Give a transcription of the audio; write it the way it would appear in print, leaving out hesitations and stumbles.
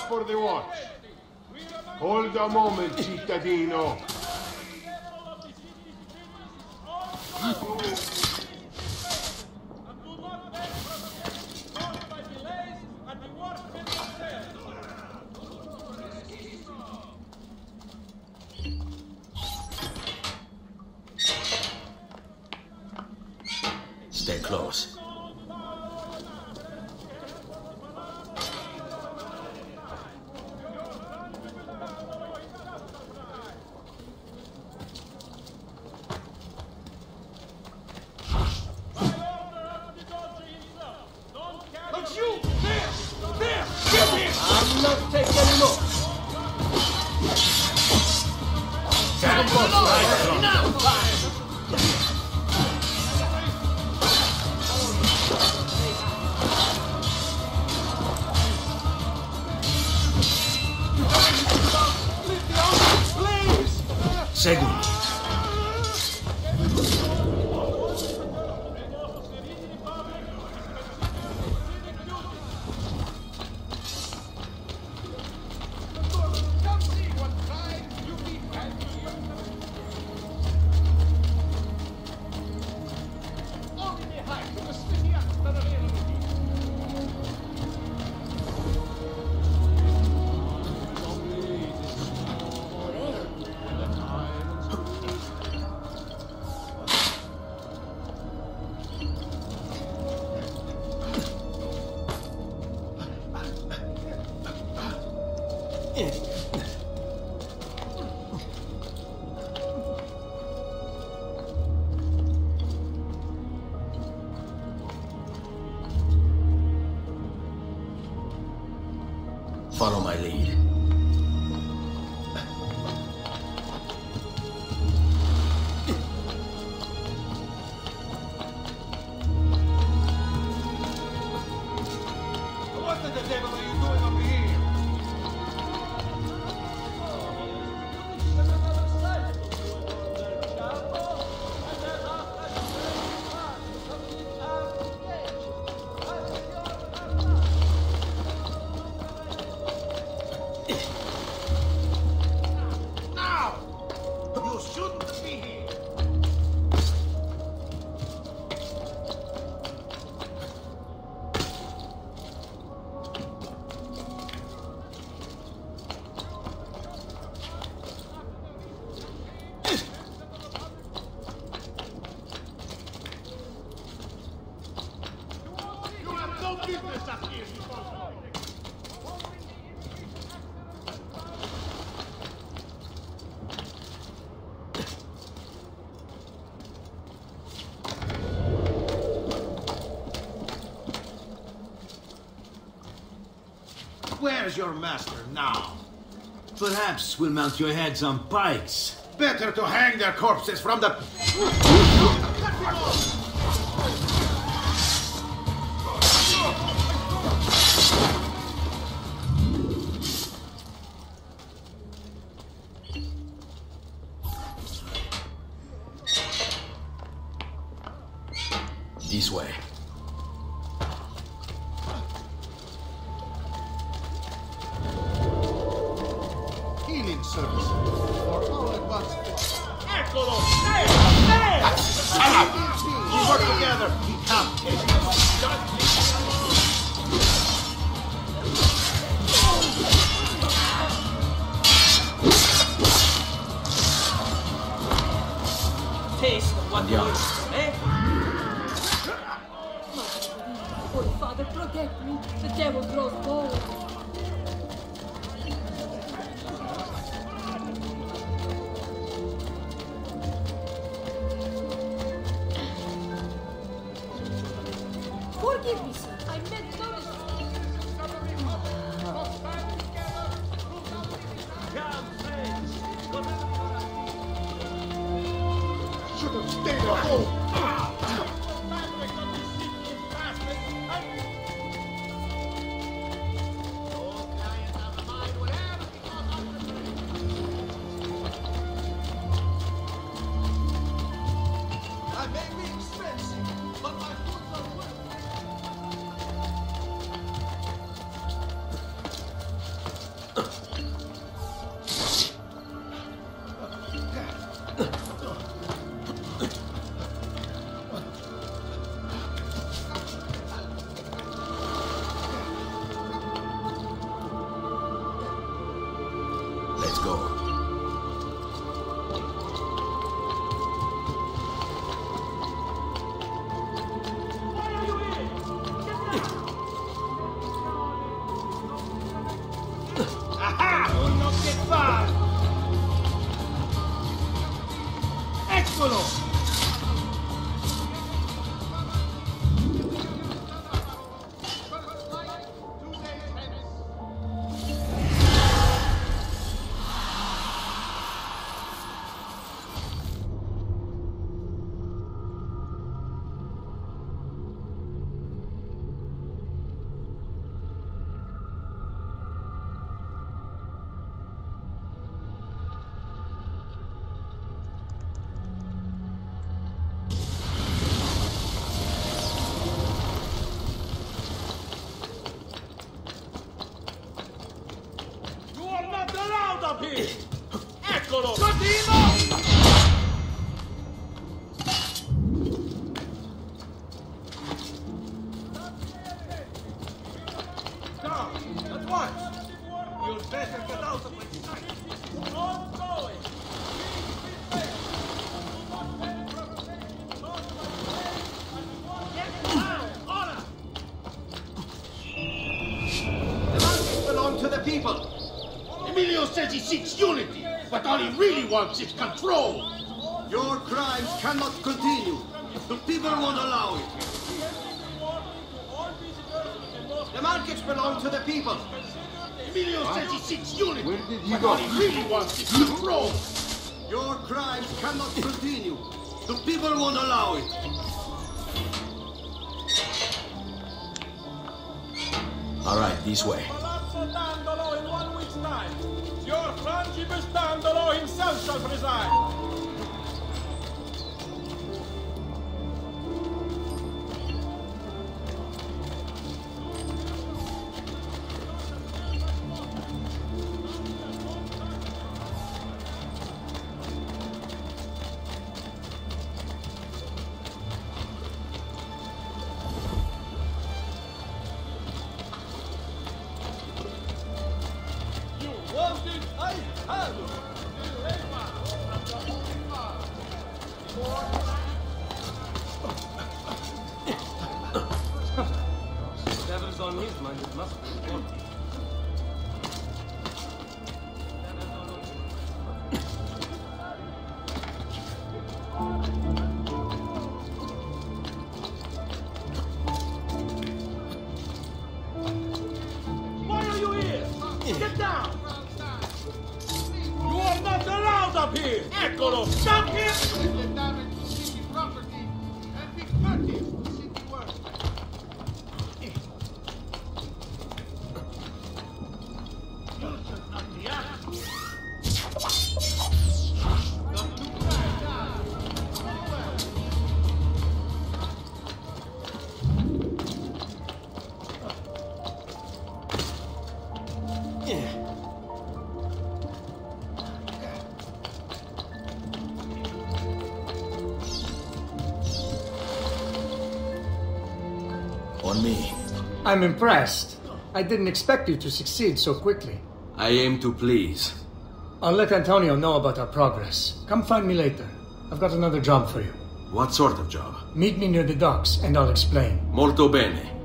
for the watch. Hold a moment, cittadino. Stay close. But you! There! Get him! I'm not taking anymore. Seguimi. Follow my lead. What the devil are you doing over here? Now! You shouldn't be here. You have no business up here, you both. Where's your master now? Perhaps we'll mount your heads on pikes. Better to hang their corpses from the... This way. Healing service for all advanced forces. Eccolo! There! We work together. We can't take it. Taste what you eh? Holy Father, protect me. The devil grows bold. Forgive me, sir. I meant no Should have stayed at home. I may be expensive, but my goods are worth it. Aha! Uno che fa! Eccolo! Eccolo! Down! At once! You'd better get out of my sight! Ongoing! Get down! Honor! The markets belong to the people! Emilio says he seeks unity, but all he really wants is control! Your crimes cannot continue. The people won't allow it. The markets belong to the people! Emilio says he seeks unity, Where did he but go? all he really wants is control! Your crimes cannot continue. The people won't allow it. All right, this way. Palazzo Dandolo in 1 week's time. Your frangibus Dandolo himself shall preside. I have it. Devil's on his mind, it must be important. Why are you here? Get down! You are not allowed up here! Eccolo! Stop him! The damage to city property and be courteous to city work. You should not be asked. Not too bad. Very well. On me. I'm impressed. I didn't expect you to succeed so quickly. I aim to please. I'll let Antonio know about our progress. Come find me later. I've got another job for you. What sort of job? Meet me near the docks and I'll explain. Molto bene.